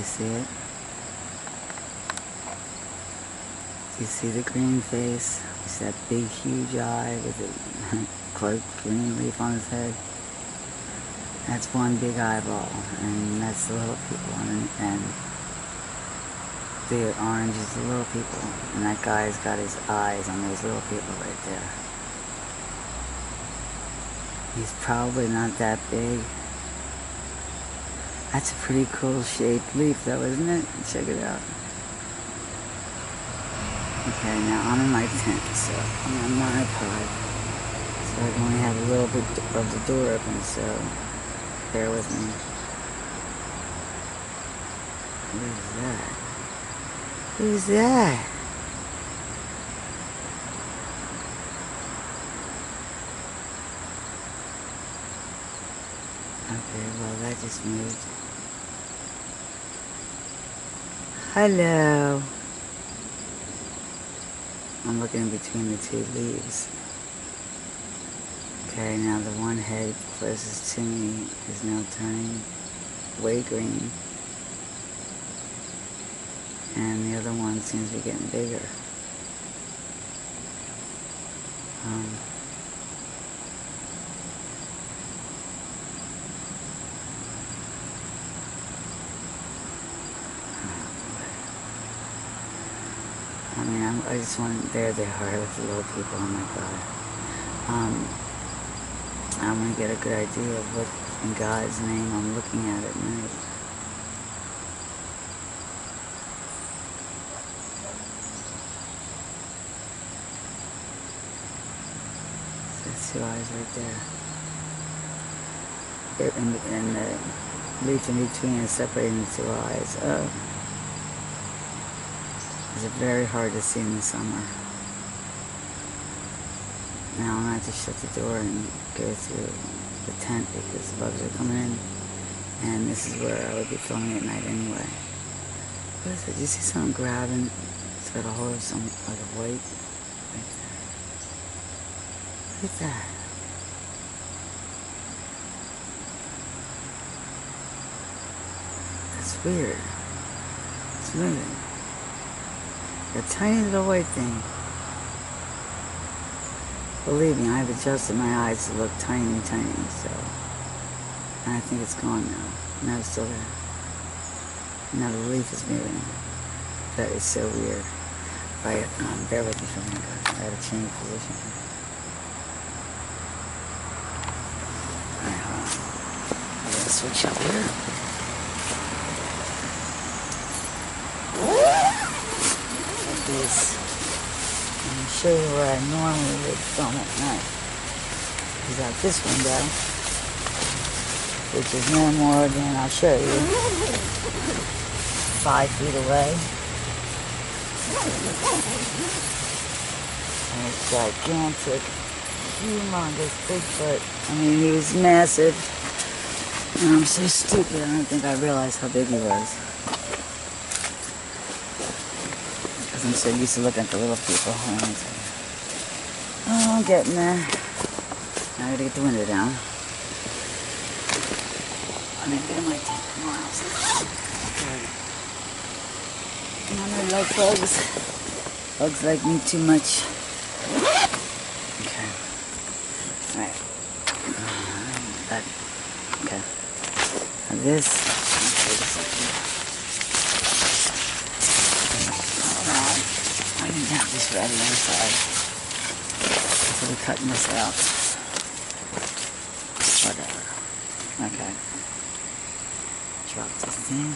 You see it? Do you see the green face? You see that big, huge eye with a cloaked green leaf on his head? That's one big eyeball, and that's the little people, and the orange is the little people, and that guy's got his eyes on those little people right there. He's probably not that big. That's a pretty cool shaped leaf though, isn't it? Check it out. Okay, now I'm in my tent, so I'm on my pod. So I can only have a little bit of the door open, so bear with me. Who's that? Who's that? Okay, well that just moved. Hello. I'm looking between the two leaves. Okay, now the one head closest to me is now turning way green. And the other one seems to be getting bigger. I mean, I just want, there they are with the little people, oh my God. I want to get a good idea of what in God's name I'm looking at night. So that's 2 eyes right there. And the leaf in between is separating the 2 eyes. Oh. It's very hard to see in the summer. Now I'm going to have to shut the door and go through the tent because the bugs are coming in. And this is where I would be filming at night anyway. What is it? Do you see something grabbing? It's got a hold of some, like a white, right there. Look at that. That's weird. It's moving. A tiny little white thing. Believe me, I've adjusted my eyes to look tiny, so. And I think it's gone now. No, it's still there. Now the leaf is moving. That is so weird. Right, bear with me for a minute, guys. I gotta change position. Alright, hold on. I'm gonna switch up here. This. Let me show you where I normally would film at night. Is out this window, which is no more than, I'll show you, 5 feet away. And it's gigantic, humongous Bigfoot. I mean, he was massive. And I'm so stupid, I don't think I realized how big he was. I'm so used to looking at the little people. Oh, I'm getting there. Now I gotta get the window down. I didn't get in my tent. I don't like bugs. Bugs like me too much. Okay. Alright. Okay. Now this. I didn't have this ready inside. So we're cutting this out. Whatever. Okay. Drop this thing.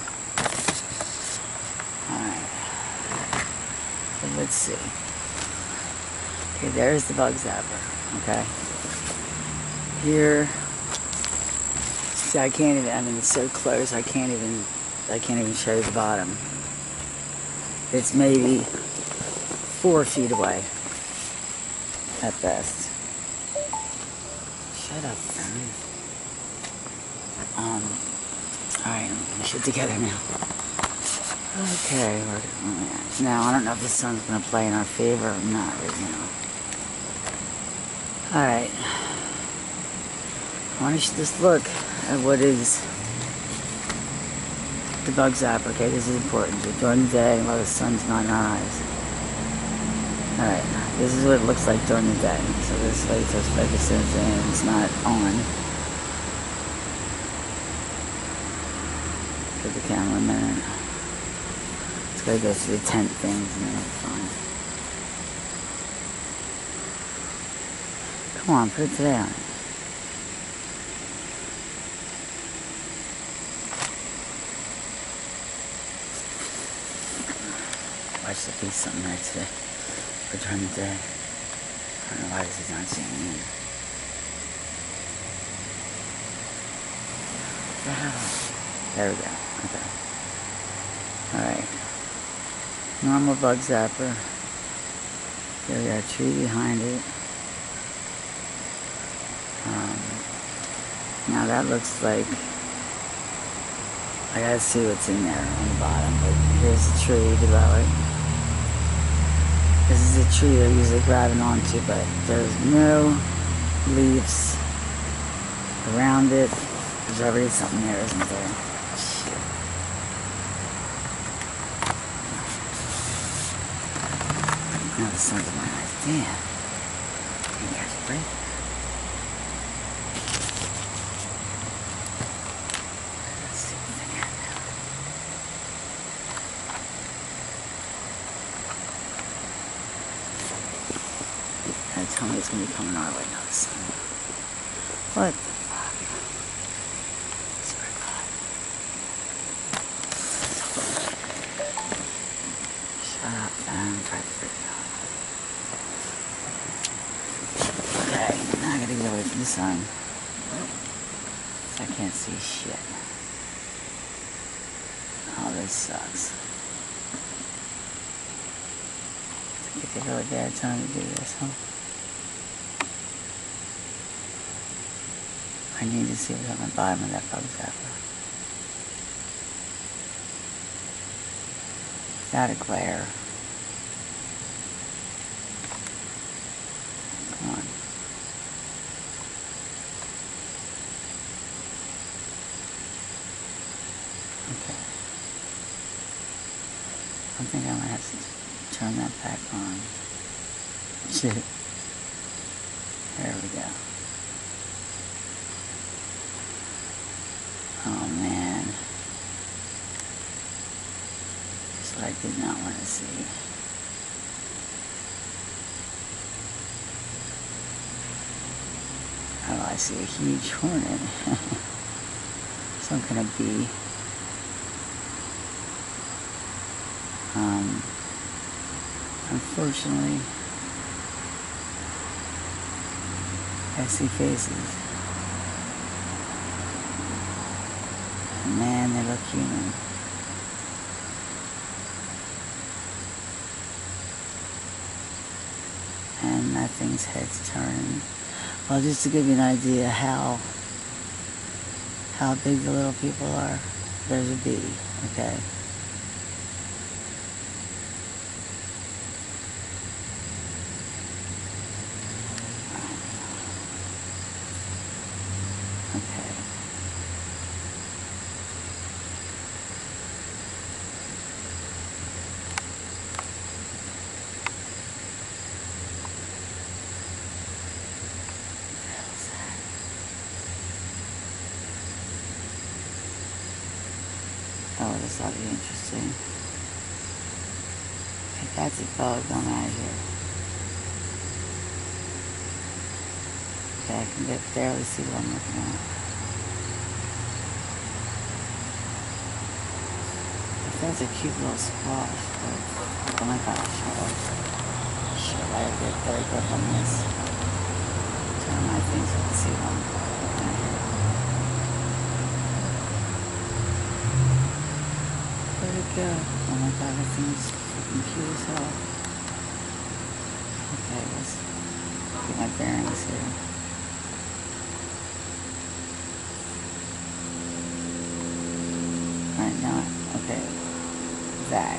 Alright. So let's see. Okay, there's the bug zapper. Okay. Here. See, I can't even, I mean, it's so close, I can't even show the bottom. It's maybe 4 feet away, at best. Shut up, man. Alright, I'm getting shit together now. Okay, now I don't know if the sun's gonna play in our favor or not right now. Alright. I want to just look at what is the bug zapper. Okay, this is important. During the day, while the sun's not in our eyes. Alright, this is what it looks like during the day. So this latex focuses and it's not on. Give the camera a minute. It's gotta go through the tent things and then it's fine. Come on, put it today on it. Watch there be something there today. But during the day, I don't know why this is not seeing in. There we go. Okay. Alright. Normal bug zapper. There we got a tree behind it. Now that looks like, I gotta see what's in there on the bottom, but here's the tree below it. This is a tree they're usually grabbing onto, but there's no leaves around it. There's already something there, isn't there? Shit. Now the sun's in my eyes. Damn. Can you catch a break? Let's see what's in here now. Tell me it's going to be coming our way now, the sun. What the fuck? Swear to God. Shut up, man. Try to freak out. Okay, now I gotta get away from the sun. I can't see shit. Oh, this sucks. It's a really bad time to do this, huh? I need to see what's on the bottom of that bug zapper. Without a glare. Come on. Okay. I think I might have to turn that back on. Shit. There we go. Oh man. That's what I did not want to see. Oh, I see a huge hornet. Some kind of bee. Unfortunately, I see faces. Man, they look human. And that thing's head's turning. Well, just to give you an idea how big the little people are, there's a bee, okay? Oh, this ought to be interesting. If that's a bug, I'm out of here. Okay, I can barely see what I'm looking at. If that's a cute little squash, but oh my gosh, shit, I have to get very quick on this. Turn my things so I can see what I'm looking at here. Where'd it go? Oh my god, that thing is freaking cute as hell. Okay, let's get my bearings here. Alright, now, okay, that.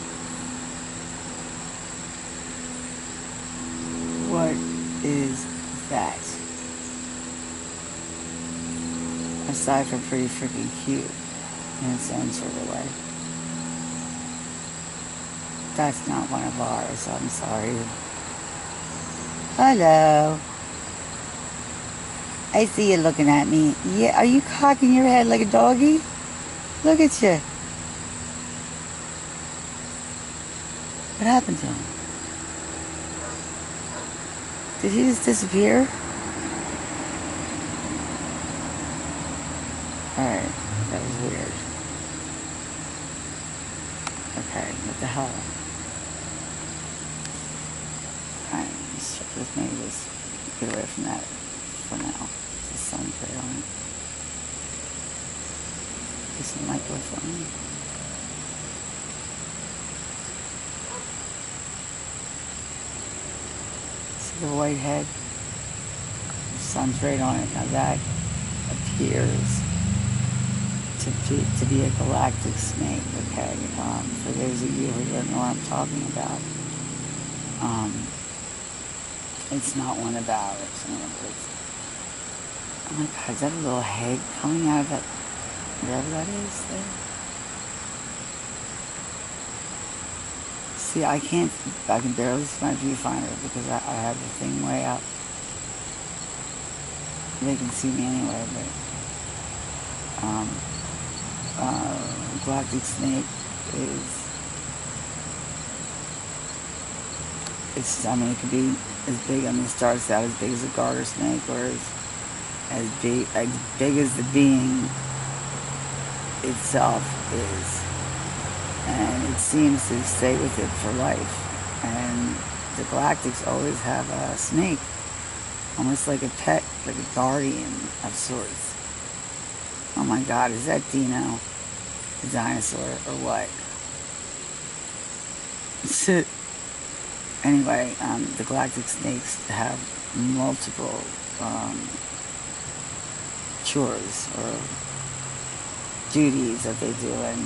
What is that? Aside from pretty freaking cute. And it's answered away. That's not one of ours, I'm sorry. Hello. I see you looking at me. Yeah, are you cocking your head like a doggy? Look at you. What happened to him? Did he just disappear? Alright, that was weird. Okay, what the hell? Alright, let's check this. Maybe let's get away from that for now. The sun's right on it. Get some microphone. See the white head? The sun's right on it. Now that appears to be a galactic snake, okay? For those of you who don't know what I'm talking about, it's not one of ours. In other words, oh my God, is that a little head coming out of that, whatever that is there? See, I can barely see my viewfinder because I have the thing way up. They can see me anyway, but galactic snake I mean, it could be as big, I mean, it starts out as big as a garter snake, or as big as the being itself is. And it seems to stay with it for life. And the galactics always have a snake, almost like a pet, like a guardian of sorts. Oh my God, is that Dino, the dinosaur, or what? Anyway, the galactic snakes have multiple chores or duties that they do, and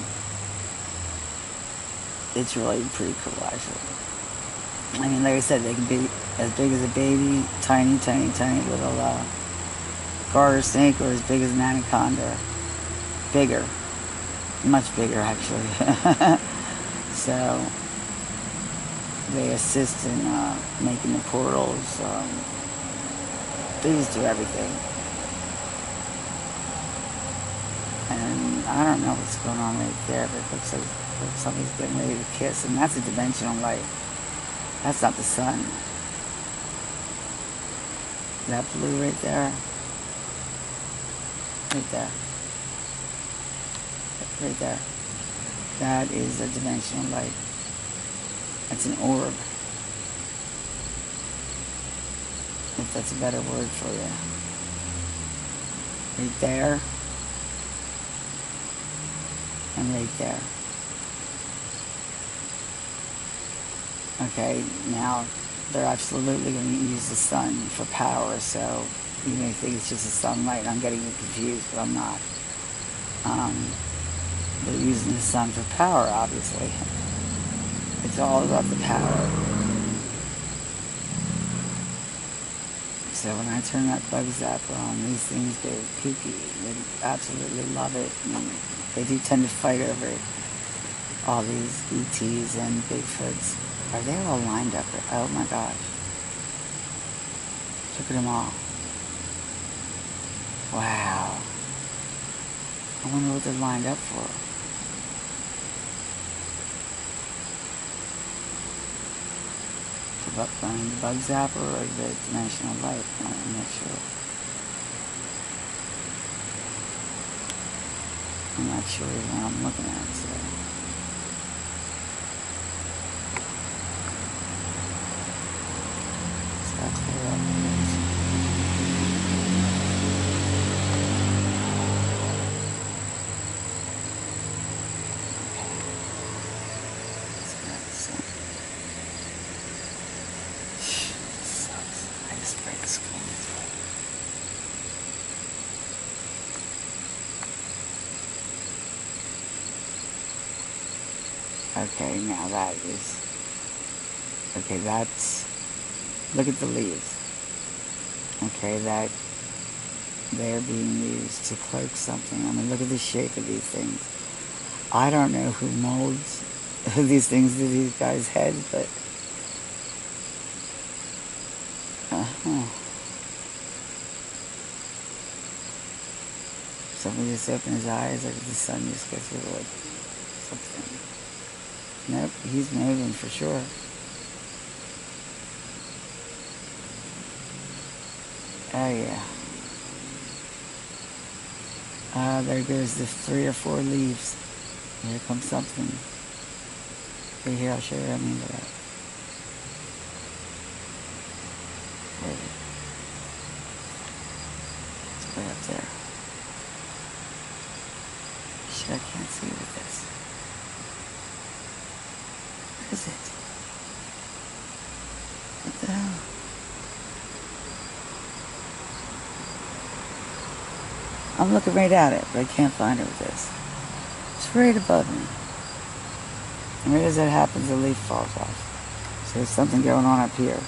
it's really pretty cool, actually. I mean, like I said, they can be as big as a baby, tiny, tiny, tiny little garter snake, or as big as an anaconda. Bigger. Much bigger, actually. So they assist in making the portals. They just do everything. And I don't know what's going on right there, but it looks like somebody's getting ready to kiss. And that's a dimensional light. That's not the sun. That blue right there. Right there. Right there. That is a dimensional light. That's an orb. If that's a better word for you. Right there. And right there. Okay, now they're absolutely going to use the sun for power, so you may think it's just the sunlight. I'm getting you confused, but I'm not. They're using the sun for power, obviously. It's all about the power. So when I turn that bug zapper on, these things go kooky. They absolutely love it. And they do tend to fight over it. All these ETs and Bigfoots. Are they all lined up? Oh my gosh. Look at them all. Wow. I wonder what they're lined up for. The bug zapper or the dimensional light? I'm not sure. I'm not sure what I'm looking at, so. Is that clear on the image? Okay, now that is, okay, that's, look at the leaves. Okay, that they're being used to cloak something. I mean, look at the shape of these things. I don't know who molds these things to these guys' heads, but somebody just opened his eyes, like the sun just gets through like something. Nope, he's moving for sure. Oh yeah. There goes the 3 or 4 leaves. Here comes something. Right here, I'll show you what I mean by that. Where is it? It's way up there. Shit, I can't see with this. Where is it? What the hell? I'm looking right at it, but I can't find it with this. It's right above me. And right as that happens, the leaf falls off. So there's something going on up here.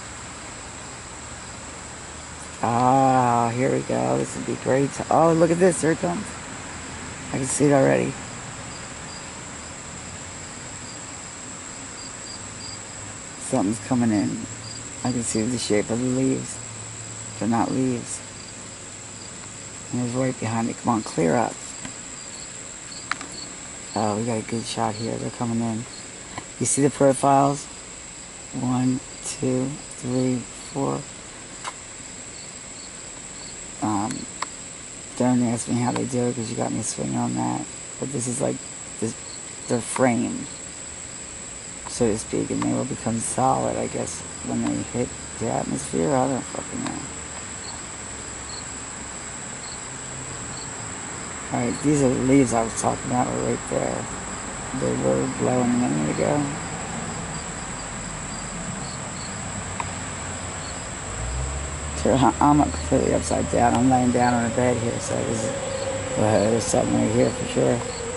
Ah, here we go. This would be great. Oh, look at this. Here it comes. I can see it already. Something's coming in. I can see the shape of the leaves. They're not leaves. And it's right behind me. Come on, clear up. Oh, we got a good shot here. They're coming in. You see the profiles? 1, 2, 3, 4. Don't ask me how they do it because you got me swinging on that. But this is like, they're framed, so to speak, and they will become solid, I guess, when they hit the atmosphere. I don't fucking know. Alright, these are the leaves I was talking about right there. They were blowing a minute ago. I'm completely upside down. I'm laying down on a bed here, so there's something right here for sure.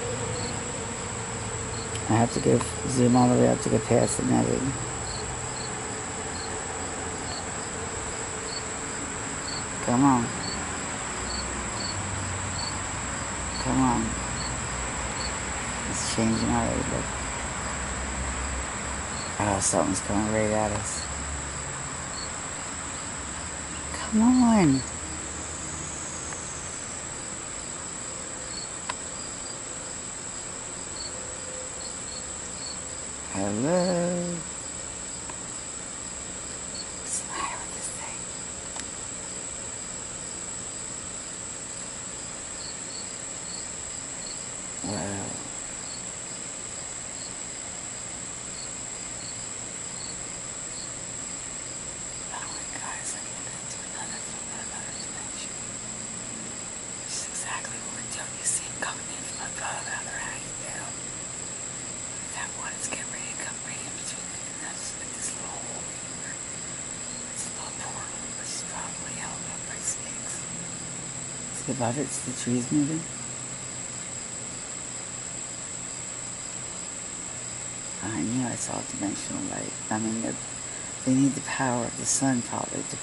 I have to go zoom all the way up to get past the netting. Come on. Come on. It's changing already, but oh, something's coming right at us. Come on. Hello. What's the matter with this thing? Well. Oh my God, it's like looking into another dimension. Which is exactly what we're doing. You see it coming in from above, how they're hanging down. That one is getting ready to come right in between it, and that's like this little hole here. It's a little portal, which is probably held up by snakes. See above it, it's the trees moving. I knew I saw dimensional light. I mean, they need the power of the sun probably to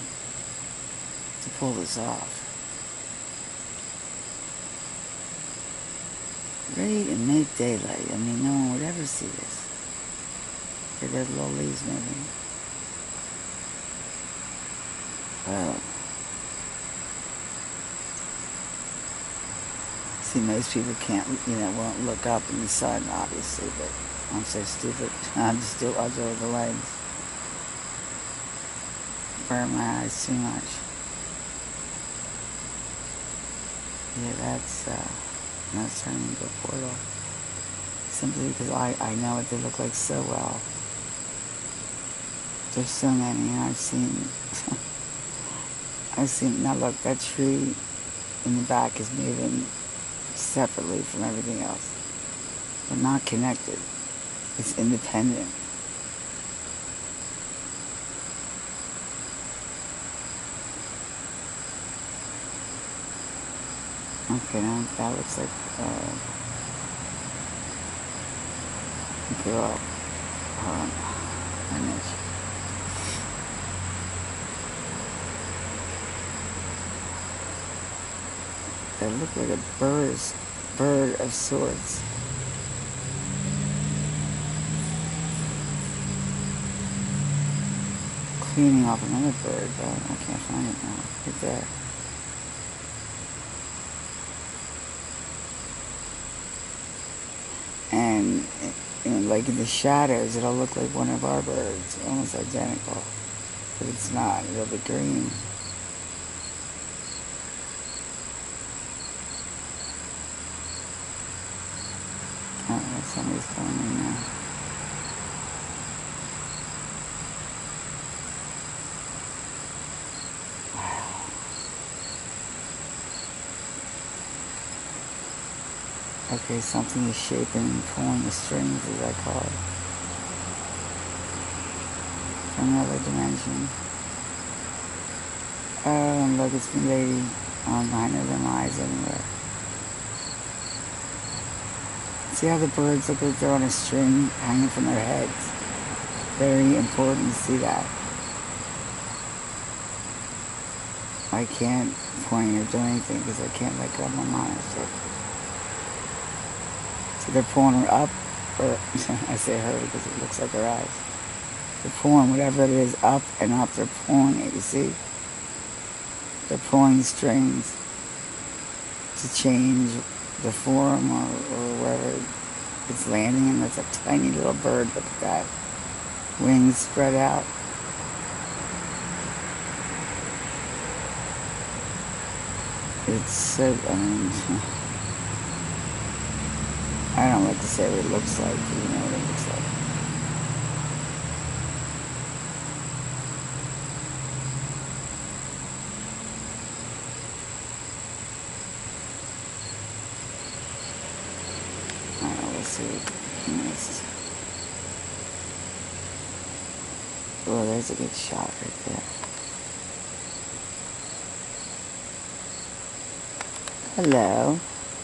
pull this off. Right in mid-daylight. I mean, no one would ever see this. Okay, there's little leaves moving. Well, see, most people can't, won't look up in the sun, obviously, but I'm so stupid. I'll do it with the legs. Burn my eyes too much. Yeah, that's turning into a portal. Simply because I know what they look like so well. There's so many, and I've seen, now look, that tree in the back is moving separately from everything else. They're not connected. It's independent. Okay, now that looks like, okay, well, hold on, image. They look like a bird of sorts. cleaning off another bird, but I can't find it now. Right there. And like in the shadows, it'll look like one of our birds, almost identical. But it's not. It'll be green. Oh, somebody's coming in now. Okay, something is shaping and pulling the strings, as I call it, from another dimension. Oh, and look, it's the lady behind her, them eyes everywhere. See how the birds look like they're on a string hanging from their heads? Very important to see that. I can't point or do anything because I can't let go of my monitor. So they're pulling her up, or I say her because it looks like her eyes. They're pulling whatever it is up and up. They're pulling it, you see? They're pulling the strings to change the form or wherever it's landing in. That's a tiny little bird. Look at that. Wings spread out. It's so, I don't like to say what it looks like, but you know what it looks like. I don't know, we'll see what missed. Oh, there's a good shot right there. Hello.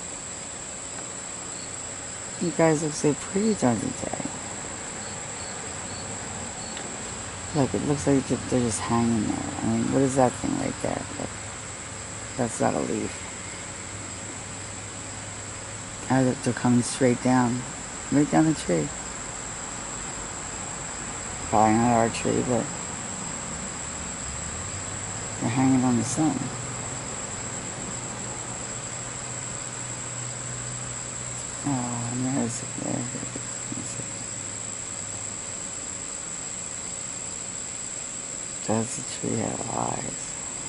You guys look so pretty during the day. Look, it looks like they're just hanging there. I mean, what is that thing right there? But that's not a leaf. They're coming straight down. Right down the tree. Probably not our tree, but they're hanging on to something. Oh, and there's there. Does the tree have eyes?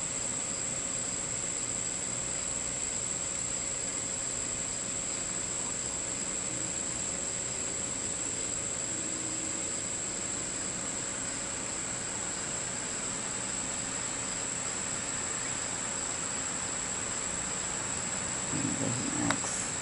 Next.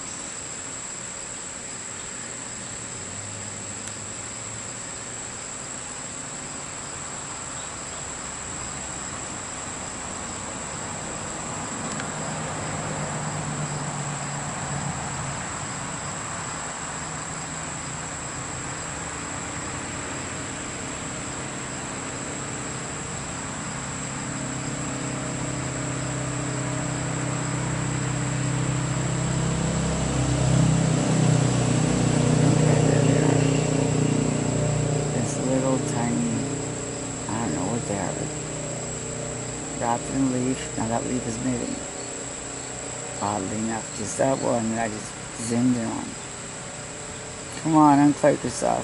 Little tiny, I don't know what they are, but wrapped in a leaf. Now that leaf is moving. Oddly enough, just that one that I just zoomed in on. Come on, uncloak yourself.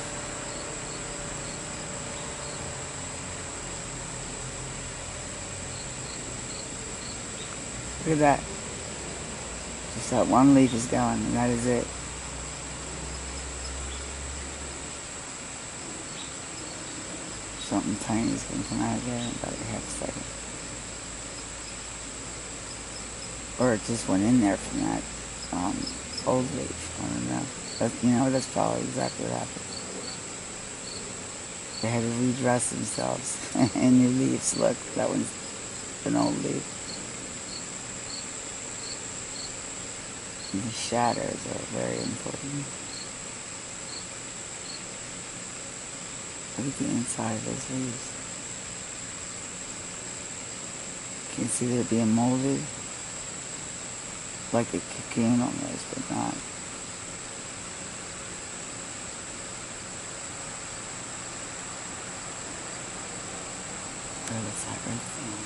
Look at that. Just that one leaf is going, and that is it. Something tiny is going to come out of there in about a half a second. Or it just went in there from that old leaf. I don't know. But, that's probably exactly what happened. They had to redress themselves. And new leaves, look, that one's an old leaf. And the shadows are very important. Look at the inside of those leaves. Can you see they're being molded? Like a cocoon almost, but not. Where was that right there?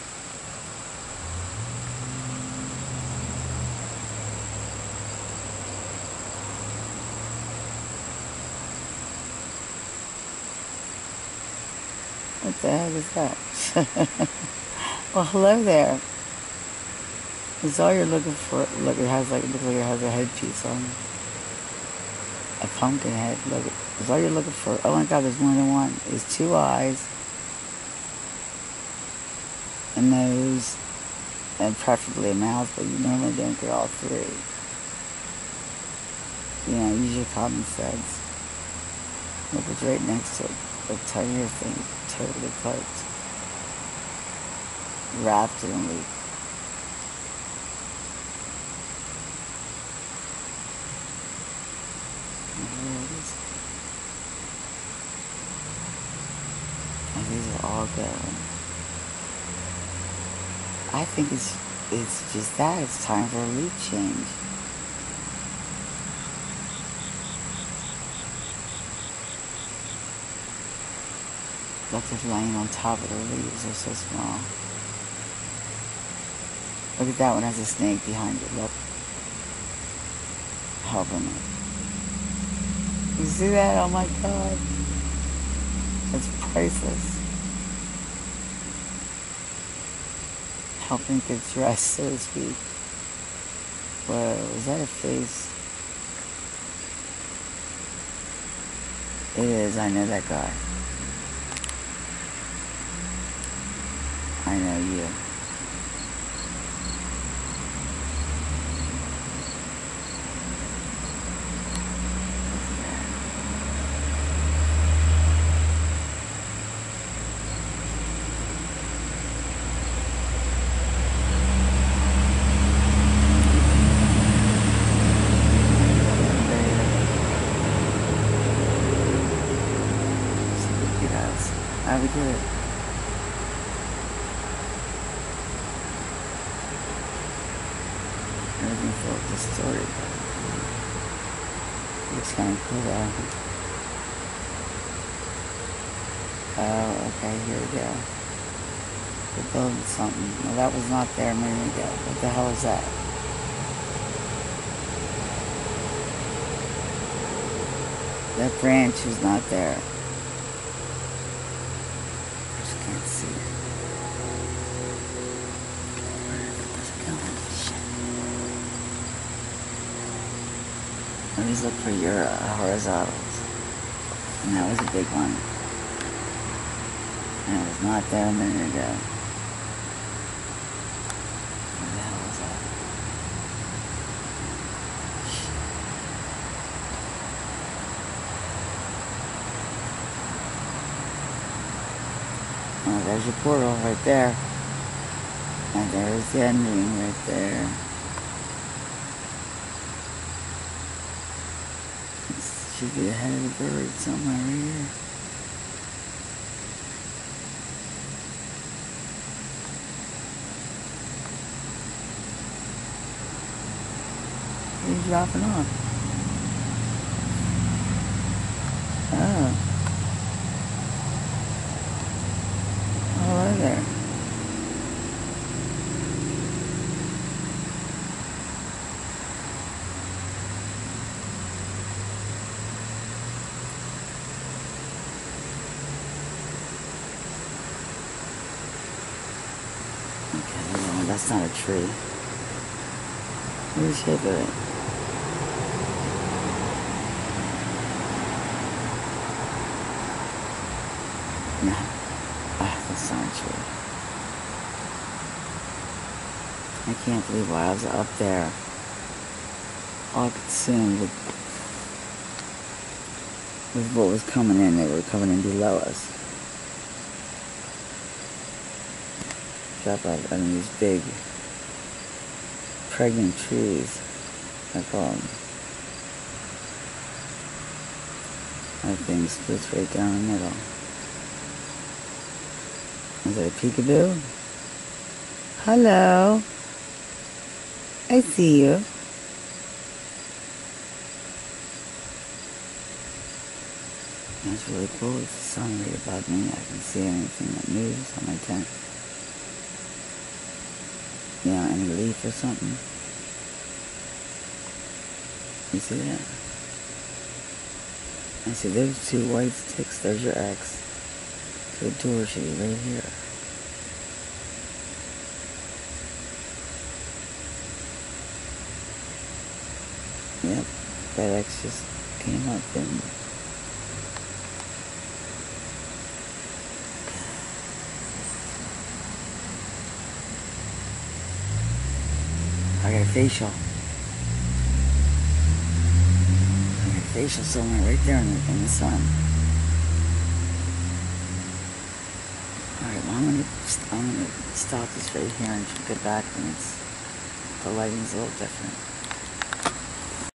What the heck is that? Well, hello there. Is all you're looking for? Look, it has like, it looks like it has a headpiece on. A pumpkin head. Look, is all you're looking for? Oh my God, there's more than one. There's 2 eyes, a nose, and preferably a mouth, but you normally don't get all 3. You know, use your common sense. Look, it's right next to it. The tinier thing, totally cooked. Wrapped in a leaf. Where is it? Oh, these are all going. I think it's just that. It's time for a leaf change. Look, it's laying on top of the leaves. They're so small. Look at that one, has a snake behind it. Look. Helping it. You see that? Oh my God. That's priceless. Helping get dressed, so to speak. Whoa, is that a face? It is, I know that guy. I know you. How we do it? Everything felt distorted. Looks kind of cool though. Oh, okay, here we go. We're building something. Well, that was not there a minute ago. What the hell is that? That branch was not there. Can't see it. Where is it? Doesn't go in. Shit. Always look for your horizontals. And that was a big one. And it was not there a minute ago. What the hell was that? Oh, there's your portal right there. And there's the ending right there. This should be the head of the bird somewhere right here. What are you dropping off? Oh. Hello there. Okay, no, that's not a tree. What is the shape of it? No. That's not true. I can't believe why I was up there, all consumed with what was coming in. They were coming in below us. Drop out under these big, pregnant trees, I call them. That thing splits right down the middle. Is that a peekaboo? Hello. I see you. That's really cool. It's the sun right above me. I can see anything that moves on my tent. You know, any leaf or something. You see that? I see those two white sticks. There's your X. So the door should be right here. Yep, that X just came up and I got a facial. I got a facial somewhere right there in the sun. Alright, well I'm gonna stop this right here and get back when the lighting's a little different.